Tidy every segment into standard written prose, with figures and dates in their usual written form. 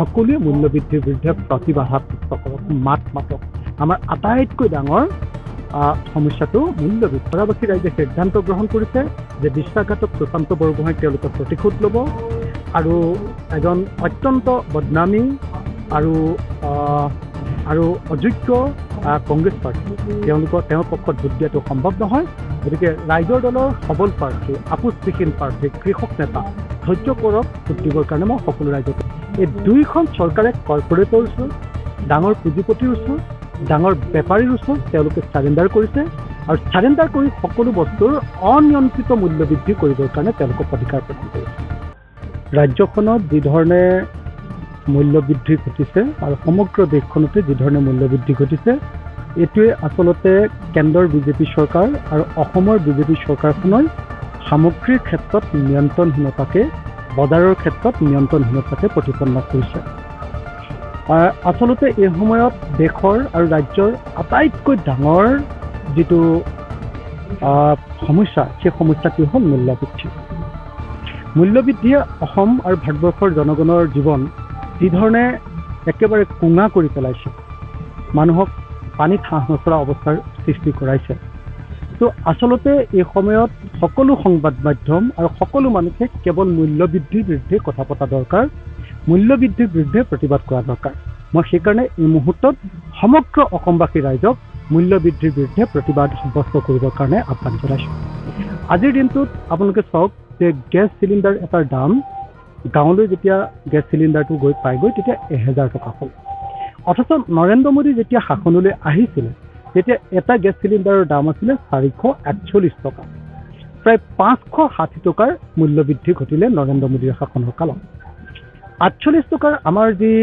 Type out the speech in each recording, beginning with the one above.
সকলোৱে মূল্যবৃদ্ধিৰ বিৰুদ্ধে প্ৰতিবাদ কৰক, মাত মাতক। আমাৰ আটাইতকৈ ডাঙৰ সমস্যাটো মূল্যবৃদ্ধি। বৰাবাসী ৰাইজে সিদ্ধান্ত গ্ৰহণ কৰিছে যে বিশ্বাসঘাতক সুশান্ত বৰগোহাঁই তেওঁলোকে প্ৰতিশোধ ল'ব আৰু এজন অত্যন্ত বদনামী আৰু অযোগ্য কংগ্ৰেছ প্ৰাৰ্থী তেওঁৰ পক্ষত ভোট দিয়াটো সম্ভৱ নহয়। গতিকে ৰাইজৰ দলৰ সবল প্ৰাৰ্থী, আপোচবিহীন প্ৰাৰ্থী, কৃষক নেতা ধৈৰ্য কৰক ভোট দিবৰ কাৰণে মই সকলো ৰাইজক। এই দুইখন চৰকাৰে কৰ্পৰেটৰ ওচৰত, ডাঙৰ পুঁজিপতিৰ ওচৰত, ডাঙৰ বেপাৰীৰ ওচৰত তেওঁলোকে চাৰেণ্ডাৰ কৰিছে আৰু চাৰেণ্ডাৰ কৰি সকলো বস্তুৰ অনিয়ন্ত্ৰিত মূল্য বৃদ্ধি কৰিবৰ কাৰণে তেওঁলোকক অধিকাৰ প্ৰদান কৰিছে। ৰাজ্যখনত যিধৰণে মূল্য বৃদ্ধি ঘটিছে আৰু সমগ্ৰ দেশখনতে যিধৰণে মূল্য বৃদ্ধি ঘটিছে, এইটোৱে আচলতে কেন্দ্ৰৰ বিজেপি চৰকাৰ আৰু অসমৰ বিজেপি চৰকাৰখনৰ সামগ্ৰীৰ ক্ষেত্ৰত নিয়ন্ত্ৰণহীনতাকে, বজাৰৰ ক্ষেত্ৰত নিয়ন্ত্ৰণহীনতাকে প্ৰতিপন্ন কৰিছে। আচলতে এই সময়ত দেশৰ আৰু ৰাজ্যৰ আটাইতকৈ ডাঙৰ যিটো সমস্যা, সেই সমস্যাটি হ'ল মূল্যবৃদ্ধি। মূল্যবৃদ্ধিয়ে অসম আৰু ভাৰতবৰ্ষৰ জনগণৰ জীৱন যিধৰণে একেবাৰে কোঙা কৰি পেলাইছে, মানুহক পানীত হাঁহ নচৰা অৱস্থাৰ সৃষ্টি কৰাইছে। তো আচলতে এই সময়ত সকলো সংবাদ মাধ্যম আৰু সকলো মানুহে কেৱল মূল্যবৃদ্ধিৰ বিৰুদ্ধে কথা পতা দৰকাৰ, মূল্যবৃদ্ধিৰ বিৰুদ্ধে প্ৰতিবাদ কৰা দৰকাৰ। মই সেইকাৰণে এই মুহূৰ্তত সমগ্ৰ অসমবাসী ৰাইজক মূল্যবৃদ্ধিৰ বিৰুদ্ধে প্ৰতিবাদ সাব্যস্ত কৰিবৰ কাৰণে আহ্বান জনাইছোঁ। আজিৰ দিনটোত আপোনালোকে চাওক যে গেছ চিলিণ্ডাৰ এটাৰ দাম গাঁৱলৈ যেতিয়া গেছ চিলিণ্ডাৰটো গৈ পাইগৈ তেতিয়া 1000 টকা হ'ল। অথচ নৰেন্দ্ৰ মোদী যেতিয়া শাসনলৈ আহিছিলে তেতিয়া এটা গেছ চিলিণ্ডাৰৰ দাম আছিলে 441 টকা। প্ৰায় 560 টকাৰ মূল্যবৃদ্ধি ঘটিলে নৰেন্দ্ৰ মোদীৰ শাসনৰ কালত। 48 টকাৰ আমাৰ যি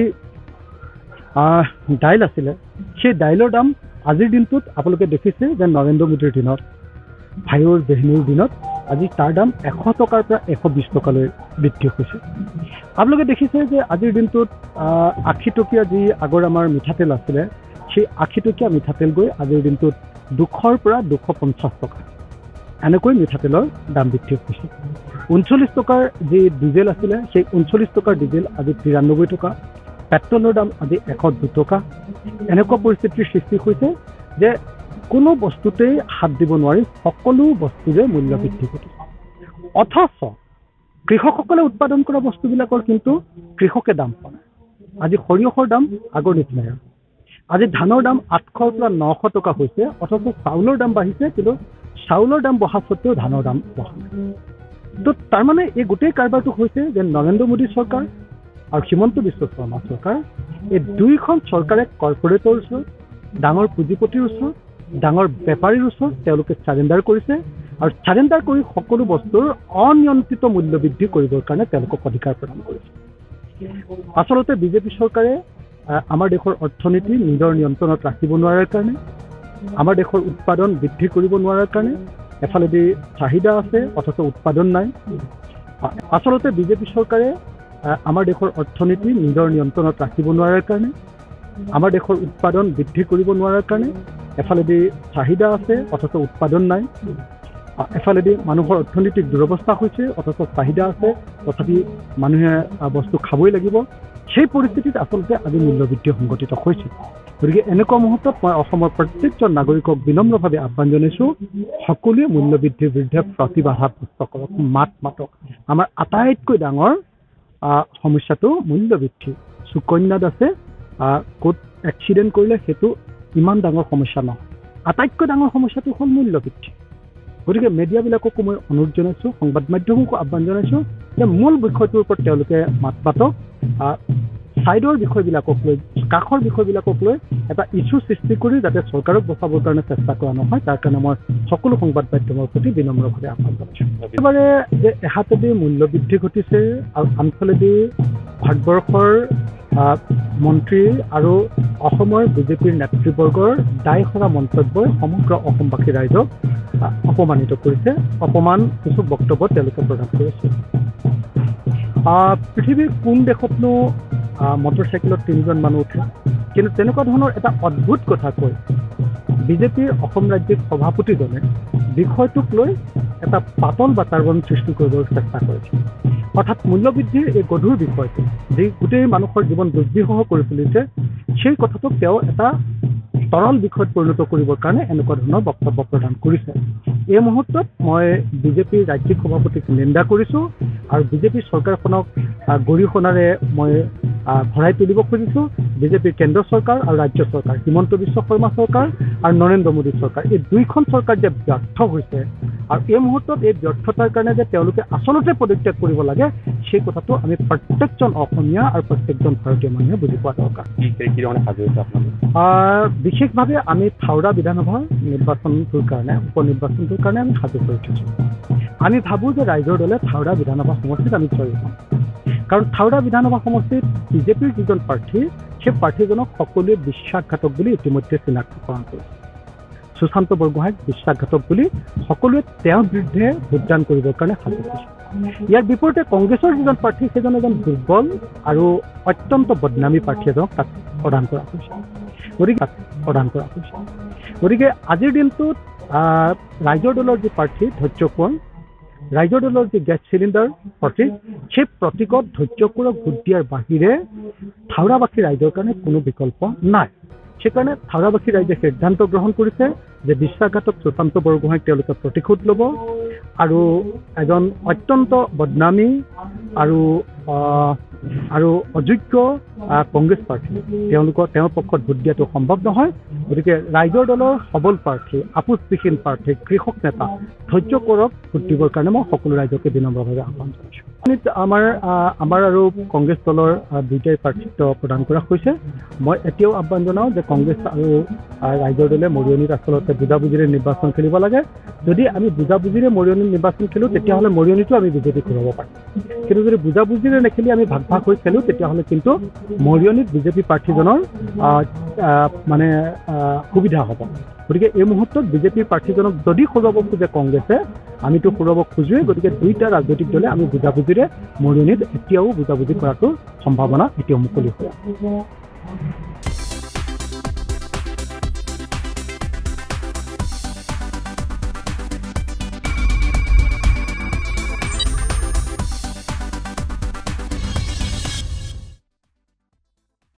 দাইল আছিলে, সেই দাইলৰ দাম আজিৰ দিনটোত আপোনালোকে দেখিছে যে নৰেন্দ্ৰ মোদীৰ দিনত, ভাইৰ বেহনীৰ দিনত আজি তাৰ দাম 100 টকাৰ পৰা 120 টকালৈ বৃদ্ধি হৈছে। আপোনালোকে দেখিছে যে আজিৰ দিনটোত 80 টকীয়া যি আগৰ আমাৰ মিঠাতেল আছিলে, সেই 80 টকীয়া মিঠাতেল গৈ আজিৰ দিনটোত 200ৰ পৰা 250 টকা এনেকৈ মিঠাতেলৰ দাম বৃদ্ধি হৈছে। 39 টকাৰ যি ডিজেল আছিলে, সেই 39 টকাৰ ডিজেল আজি 93 টকা। পেট্ৰলৰ দাম আজি 102 টকা। এনেকুৱা পৰিস্থিতিৰ সৃষ্টি হৈছে যে কোনো বস্তুতেই হাত দিব নোৱাৰি, সকলো বস্তুৰে মূল্য বৃদ্ধি ঘটিছে। অথচ কৃষকসকলে উৎপাদন কৰা বস্তুবিলাকৰ কিন্তু কৃষকে দাম পোৱা নাই। আজি সৰিয়হৰ দাম আগৰ নিচিনাই। আজি ধানৰ দাম 800ৰ পৰা 900 টকা হৈছে, অথচ চাউলৰ দাম বাঢ়িছে, কিন্তু চাউলৰ দাম বঢ়া সত্ত্বেও ধানৰ দাম বঢ়া নাই। তো তাৰমানে এই গোটেই কাৰবাৰটো হৈছে যে নৰেন্দ্ৰ মোদী চৰকাৰ আৰু হিমন্ত বিশ্ব শৰ্মা চৰকাৰ, এই দুইখন চৰকাৰে কৰ্পৰেটৰ ওচৰত, ডাঙৰ পুঁজিপতিৰ ওচৰত, ডাঙৰ বেপাৰীৰ ওচৰত তেওঁলোকে চাৰেণ্ডাৰ কৰিছে আৰু চাৰেণ্ডাৰ কৰি সকলো বস্তুৰ অনিয়ন্ত্ৰিত মূল্য বৃদ্ধি কৰিবৰ কাৰণে তেওঁলোকক অধিকাৰ প্ৰদান কৰিছে। আচলতে বিজেপি চৰকাৰে আমাৰ দেশৰ অৰ্থনীতি নিজৰ নিয়ন্ত্ৰণত ৰাখিব নোৱাৰাৰ কাৰণে, আমাৰ দেশৰ উৎপাদন বৃদ্ধি কৰিব নোৱাৰাৰ কাৰণে, এফালেদি চাহিদা আছে অথচ উৎপাদন নাই। আচলতে বিজেপি চৰকাৰে আমাৰ দেশৰ অৰ্থনীতি নিজৰ নিয়ন্ত্ৰণত ৰাখিব নোৱাৰাৰ কাৰণে, আমাৰ দেশৰ উৎপাদন বৃদ্ধি কৰিব নোৱাৰাৰ কাৰণে, এফালেদি চাহিদা আছে অথচ উৎপাদন নাই, এফালেদি মানুহৰ অৰ্থনৈতিক দুৰৱস্থা হৈছে অথচ চাহিদা আছে তথাপি মানুহে বস্তু খাবই লাগিব। সেই পৰিস্থিতিত আচলতে আজি মূল্যবৃদ্ধি সংঘটিত হৈছে। গতিকে এনেকুৱা মুহূৰ্তত মই অসমৰ প্ৰত্যেকজন নাগৰিকক বিনম্ৰভাৱে আহ্বান জনাইছোঁ, সকলোৱে মূল্যবৃদ্ধিৰ বিৰুদ্ধে প্ৰতিবাদ সাব্যস্ত কৰক, মাত মাতক। আমাৰ আটাইতকৈ ডাঙৰ সমস্যাটো মূল্যবৃদ্ধি। সুকন্যাত আছে ক'ত এক্সিডেণ্ট কৰিলে সেইটো ইমান ডাঙৰ সমস্যা নহয়, আটাইতকৈ ডাঙৰ সমস্যাটো হ'ল মূল্যবৃদ্ধি। গতিকে মিডিয়াবিলাককো মই অনুৰোধ জনাইছোঁ, সংবাদ মাধ্যমকো আহ্বান জনাইছোঁ যে মূল বিষয়টোৰ ওপৰত তেওঁলোকে মাত মাতক, ছাইডৰ বিষয়বিলাকক লৈ, কাষৰ বিষয়বিলাকক লৈ এটা ইছ্যু সৃষ্টি কৰি যাতে চৰকাৰক বচাবৰ কাৰণে চেষ্টা কৰা নহয়, তাৰ কাৰণে মই সকলো সংবাদ মাধ্যমৰ প্ৰতি বিনম্ৰভাৱে আহ্বান জনাইছোঁ। একেবাৰে যে এহাতেদি মূল্যবৃদ্ধি ঘটিছে আৰু আনফালেদি ভাৰতবৰ্ষৰ মন্ত্ৰী আৰু অসমৰ বিজেপিৰ নেতৃবৰ্গৰ দায়সৰা মন্তব্যই সমগ্ৰ অসমবাসী ৰাইজক অপমানিত কৰিছে, অপমানসূচক বক্তব্য তেওঁলোকে প্ৰদান কৰিছে। পৃথিৱীৰ কোন দেশতনো মটৰচাইকেলত 3জন মানুহ উঠে, কিন্তু তেনেকুৱা ধৰণৰ এটা অদ্ভুত কথা কৈ বিজেপিৰ অসম ৰাজ্যিক সভাপতিজনে বিষয়টোক লৈ এটা পাতল বাতাবৰণ সৃষ্টি কৰিবৰ চেষ্টা কৰিছে। অৰ্থাৎ মূল্যবৃদ্ধিৰ এই গধুৰ বিষয়টো যি গোটেই মানুহৰ জীৱন দুৰ্বিষহ কৰি তুলিছে সেই কথাটোক তেওঁ এটা তৰল বিষয়ত পৰিণত কৰিবৰ কাৰণে এনেকুৱা ধৰণৰ বক্তব্য প্ৰদান কৰিছে। এই মুহূৰ্তত মই বিজেপিৰ ৰাজ্যিক সভাপতিক নিন্দা কৰিছোঁ আৰু বিজেপি চৰকাৰখনক গৰিহণাৰে মই ভৰাই তুলিব খুজিছোঁ। বিজেপিৰ কেন্দ্ৰ চৰকাৰ আৰু ৰাজ্য চৰকাৰ, হিমন্ত বিশ্ব শৰ্মা চৰকাৰ আৰু নৰেন্দ্ৰ মোদী চৰকাৰ, এই দুইখন চৰকাৰ যে ব্যৰ্থ হৈছে আৰু এই মুহূৰ্তত এই ব্যৰ্থতাৰ কাৰণে যে তেওঁলোকে আচলতে পদত্যাগ কৰিব লাগে সেই কথাটো আমি প্ৰত্যেকজন অসমীয়া আৰু প্ৰত্যেকজন ভাৰতীয় মানুহে বুজি পোৱা দৰকাৰ। বিশেষভাৱে আমি থাওৰা বিধানসভা নিৰ্বাচনটোৰ কাৰণে উপনিৰ্বাচনটোৰ কাৰণে আমি সাজু কৰি উঠিছোঁ। আমি ভাবোঁ যে ৰাইজৰ দলে থাওৰা বিধানসভা সমষ্টিত আমি জয়ী হ'ম, কাৰণ থাওৰা বিধানসভা সমষ্টিত বিজেপিৰ যিজন প্ৰাৰ্থী সেই প্ৰাৰ্থীজনক সকলোৱে বিশ্বাসঘাতক বুলি ইতিমধ্যে চিনাক্তকৰণ কৰিছে। সুশান্ত বৰগোহাঁইক বিশ্বাসঘাতক বুলি সকলোৱে তেওঁৰ বিৰুদ্ধে ভোটদান কৰিবৰ কাৰণে সাজু কৰিছে। ইয়াৰ বিপৰীতে কংগ্ৰেছৰ যিজন প্ৰাৰ্থী সেইজন এজন দুৰ্বল আৰু অত্যন্ত বদনামী প্ৰাৰ্থী এজনক তাত প্ৰদান কৰা হৈছে। গতিকে আজিৰ দিনটোত ৰাইজৰ দলৰ যি প্ৰাৰ্থী ধৈৰ্য কোঁৱৰ, ৰাইজৰ দলৰ যি গেছ চিলিণ্ডাৰ প্ৰতীক, সেই প্ৰতীকত ধৈৰ্য কোঁৱৰক ভোট দিয়াৰ বাহিৰে থাওৰাবাসী ৰাইজৰ কাৰণে কোনো বিকল্প নাই। সেইকাৰণে থাওৰাবাসী ৰাইজে সিদ্ধান্ত গ্ৰহণ কৰিছে যে বিশ্বাসঘাতক সুশান্ত বৰগোহাঁইক তেওঁলোকে প্ৰতিশোধ ল'ব আৰু এজন অত্যন্ত বদনামী আৰু অযোগ্য কংগ্ৰেছ প্ৰাৰ্থী তেওঁৰ পক্ষত ভোট দিয়াটো সম্ভৱ নহয়। গতিকে ৰাইজৰ দলৰ সবল প্ৰাৰ্থী, আপোচবিহীন প্ৰাৰ্থী, কৃষক নেতা ধৈৰ্য কোঁৱৰক ভোট দিবৰ কাৰণে মই সকলো ৰাইজকে বিনম্ৰভাৱে আহ্বান জনাইছোঁ। আমাৰ আৰু কংগ্ৰেছ দলৰ দুয়োটাই প্ৰাৰ্থিত্ব প্ৰদান কৰা হৈছে। মই এতিয়াও আহ্বান জনাওঁ যে কংগ্ৰেছ আৰু ৰাইজৰ দলে মৰিয়নিত আচলতে বুজাবুজিৰে নিৰ্বাচন খেলিব লাগে। যদি আমি বুজাবুজিৰে মৰিয়নিত নিৰ্বাচন খেলোঁ তেতিয়াহ'লে মৰিয়নিতো আমি বিজেপিক ঘূৰাব পাৰিম, কিন্তু যদি বুজাবুজিৰে নেখেলি আমি ভাগ ভাগ হৈ খেলোঁ তেতিয়াহ'লে কিন্তু মৰিয়নিত বিজেপি প্ৰাৰ্থীজনৰ সুবিধা হ'ব। গতিকে এই মুহূৰ্তত বিজেপিৰ প্ৰাৰ্থীজনক যদি হৰুৱাব খোজে কংগ্ৰেছে, আমিতো হৰুৱাব খোজোৱেই। গতিকে দুইটা ৰাজনৈতিক দলে আমি বুজাবুজিৰে মৰিয়নিত এতিয়াও বুজাবুজি কৰাটো সম্ভাৱনা এতিয়াও মুকলি হৈ আছে।